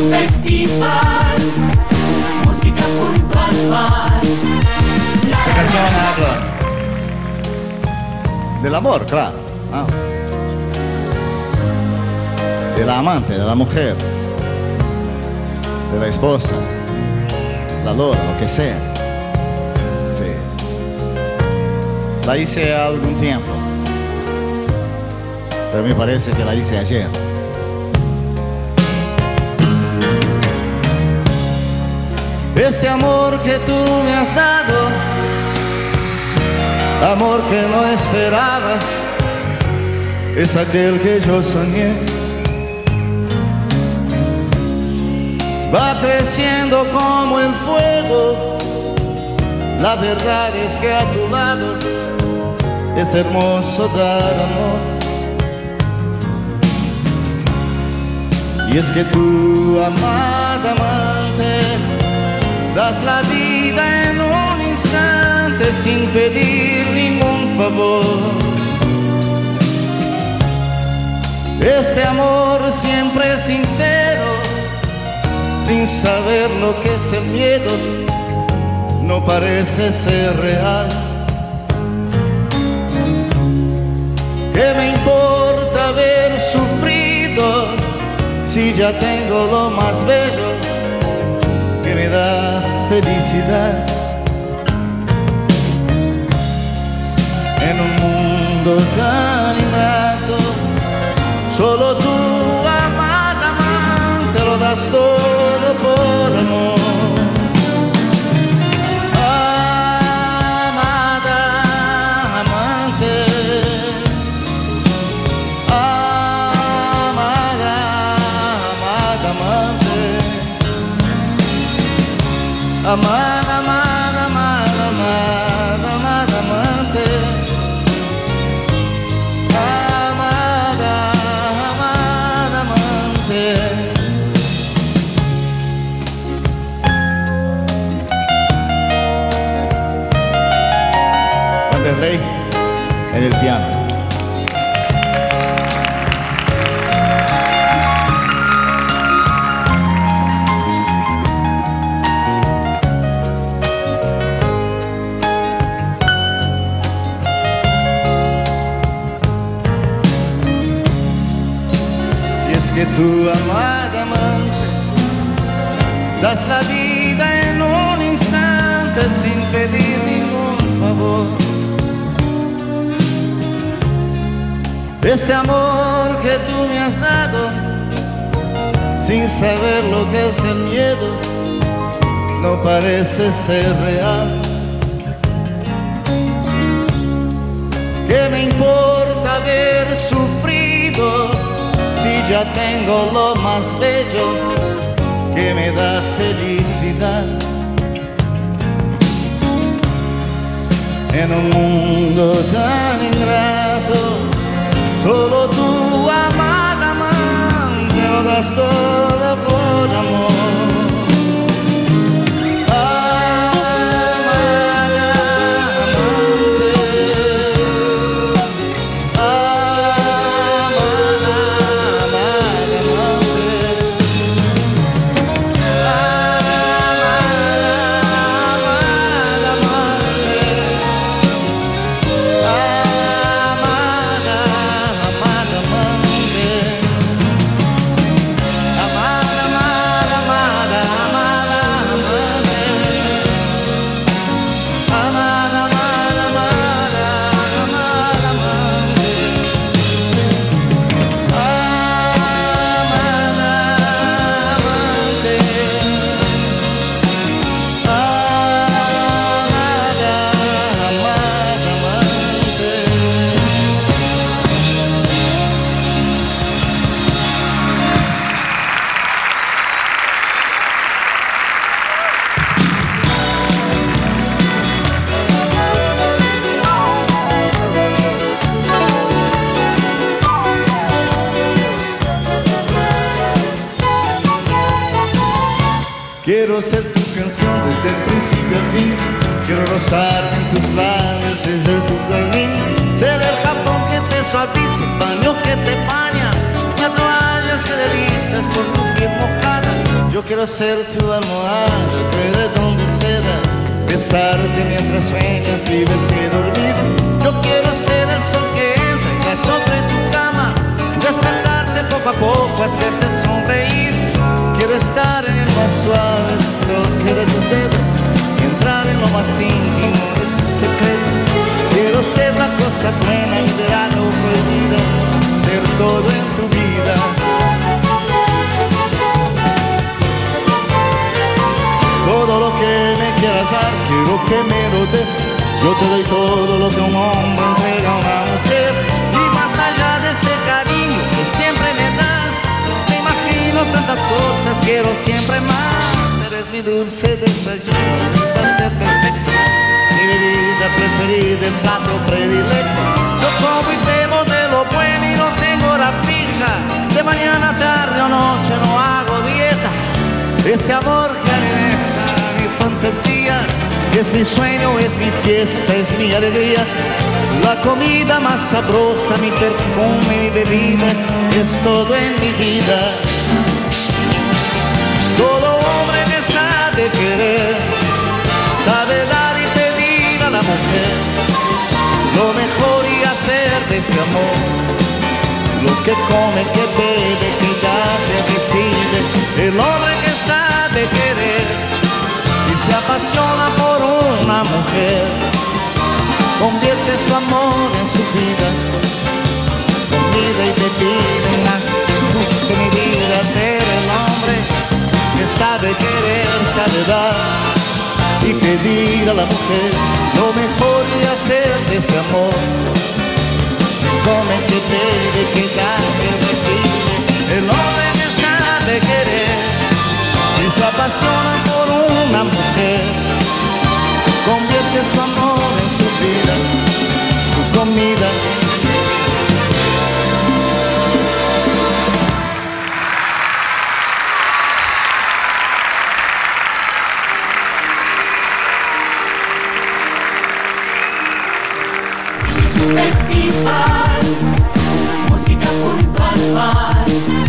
festival, música junto al mar. Esta canción habla del amor, claro, ¿no? De la amante, de la mujer, de la esposa, la lora, lo que sea. Sí. La hice algún tiempo, pero me parece que la hice ayer. Este amor que tú me has dado, amor que no esperaba, es aquel que yo soñé. Va creciendo como el fuego, la verdad es que a tu lado es hermoso dar amor. Y es que tú, amada amante, das la vida en un instante sin pedir ningún favor. Este amor siempre es sincero, sin saber lo que es el miedo, no parece ser real. ¿Qué me importa haber sufrido si ya tengo lo más bello que me da felicidad? En un mundo tan ingrato, solo tú, amada amante, lo das todo por amor. Amada amante, amada, amada amante, amada, amada, amada, amada, amada amante, amada, amada amante. Vanderlei en el piano. Que tu amada amante das la vida en un instante sin pedir ningún favor. Este amor que tú me has dado, sin saber lo que es el miedo, no parece ser real. ¿Qué me importa haber sufrido si ya tengo lo más bello que me da felicidad? En un mundo tan ingrato, solo tú, amada amante, lo das todo por amor. Quiero ser tu canción desde el principio al fin. Quiero rozar en tus labios desde tu jardín. Ser el jabón que te suaviza, el paño que te baña, las toallas que deslizas por tu piel mojada. Yo quiero ser tu almohada, tu edredón de seda, besarte mientras sueñas y verte dormido. Yo quiero ser el sol que entra y va sobre tu cama, despertarte poco a poco, hacerte sonreír. Quiero estar en el más suave toque de tus dedos y entrar en lo más íntimo de tus secretos. Quiero ser la cosa buena, liberada o prohibida, ser todo en tu vida. Todo lo que me quieras dar, quiero que me lo des. Yo te doy todo lo que un hombre entrega a una mujer. Y más allá de este cariño que siempre me das, me imagino tantas cosas, quiero siempre más. Eres mi dulce desayuno, mi pastel perfecto, mi bebida preferida, el plato predilecto. Yo como y bebo de lo bueno y no tengo hora fija. De mañana, tarde o noche no hago dieta. Este amor que alimenta mi fantasía, es mi sueño, es mi fiesta, es mi alegría. La comida más sabrosa, mi perfume, mi bebida, es todo en mi vida. Todo hombre que sabe querer, sabe dar y pedir a la mujer lo mejor y hacer de este amor lo que come, que bebe, que da, que decide. El hombre que sabe querer y se apasiona por una mujer, convierte su amor en su vida, comida y bebida en la luz de mi vida. Pero el hombre que sabe querer, sabe dar y pedir a la mujer lo mejor y hacer de este amor, come, que bebe, que da, que recibe. El hombre que sabe querer y se apasiona por una mujer, convierte su amor en su vida, su comida. Festival, música junto al mar.